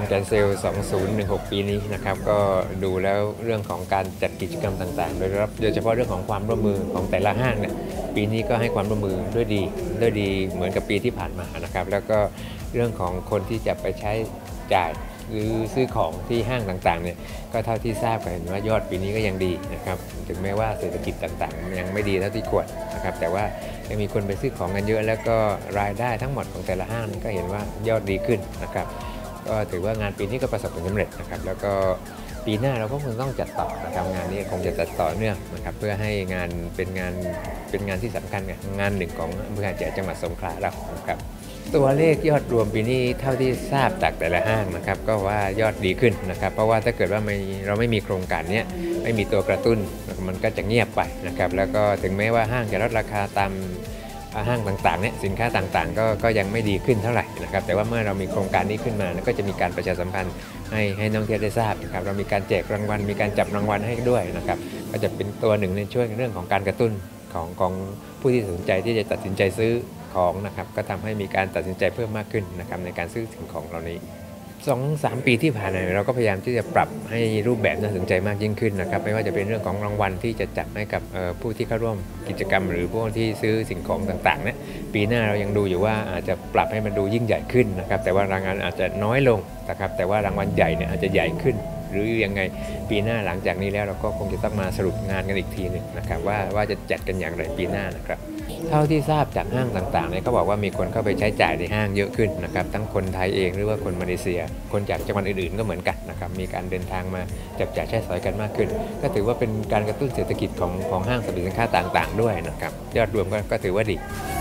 แกนเซล2016 ปีนี้นะครับก็ดูแล้วเรื่องของการจัดกิจกรรมต่างๆโดยเฉพาะเรื่องของความร่วมมือของแต่ละห้างเนี่ยปีนี้ก็ให้ความร่วมมือด้วยดีเหมือนกับปีที่ผ่านมานะครับแล้วก็เรื่องของคนที่จะไปใช้จ่ายหรือซื้อของที่ห้างต่างๆเนี่ยก็เท่าที่ทราบกันว่ายอดปีนี้ก็ยังดีนะครับถึงแม้ว่าเศรษฐกิจต่างๆยังไม่ดีเท่าที่ควรนะครับแต่ว่ายังมีคนไปซื้อของกันเยอะแล้วก็รายได้ทั้งหมดของแต่ละห้างก็เห็นว่ายอดดีขึ้นนะครับก็ถือว่างานปีนี้ก็ประสบผลสำเร็จนะครับแล้วก็ปีหน้าเราก็คงต้องจัดต่อนะครับงานนี้คงจะจัดต่อเนื่องนะครับเพื่อให้งานเป็นงานที่สำคัญงานหนึ่งของอำเภอหาดใหญ่จังหวัดสงขลาเราครับตัวเลขยอดรวมปีนี้เท่าที่ทราบจากแต่ละห้างนะครับก็ว่ายอดดีขึ้นนะครับเพราะว่าถ้าเกิดว่าเราไม่มีโครงการนี้ไม่มีตัวกระตุ้นมันก็จะเงียบไปนะครับแล้วก็ถึงแม้ว่าห้างจะลดราคาตามห้างต่างๆเนี่ยสินค้าต่างๆก็ยังไม่ดีขึ้นเท่าไหร่นะครับแต่ว่าเมื่อเรามีโครงการนี้ขึ้นมาก็จะมีการประชาสัมพันธ์ให้นักท่องเที่ยวได้ทราบนะครับเรามีการแจกรางวัลมีการจับรางวัลให้ด้วยนะครับก็จะเป็นตัวหนึ่งในช่วยเรื่องของการกระตุ้นของผู้ที่สนใจที่จะตัดสินใจซื้อของนะครับก็ทำให้มีการตัดสินใจเพิ่มมากขึ้นนะครับในการซื้อสิ่งของเหล่านี้ 2-3 ปีที่ผ่านมาเราก็พยายามที่จะปรับให้รูปแบบน่าสนใจมากยิ่งขึ้นนะครับไม่ว่าจะเป็นเรื่องของรางวัลที่จะจัดให้กับผู้ที่เข้าร่วมกิจกรรมหรือผู้ที่ซื้อสิ่งของต่างๆเนี่ยปีหน้าเรายังดูอยู่ว่าอาจจะปรับให้มันดูยิ่งใหญ่ขึ้นนะครับแต่ว่ารางวัลอาจจะน้อยลงนะครับแต่ว่ารางวัลใหญ่เนี่ยอาจจะใหญ่ขึ้นหรือยังไงปีหน้าหลังจากนี้แล้วเราก็คงจะต้องมาสรุปงานกันอีกทีหนึ่งนะครับว่าจะจัดกันอย่างไรปีหน้านะครับเท่าที่ทราบจากห้างต่างๆเนี่ยเขาบอกว่ามีคนเข้าไปใช้จ่ายในห้างเยอะขึ้นนะครับทั้งคนไทยเองหรือว่าคนมาเลเซียคนจากจังหวัดอื่นๆก็เหมือนกันนะครับมีการเดินทางมาจับจ่ายใช้สอยกันมากขึ้นก็ถือว่าเป็นการกระตุ้นเศรษฐกิจของห้างสรรพสินค้าต่างๆด้วยนะครับยอดรวมก็ถือว่าดี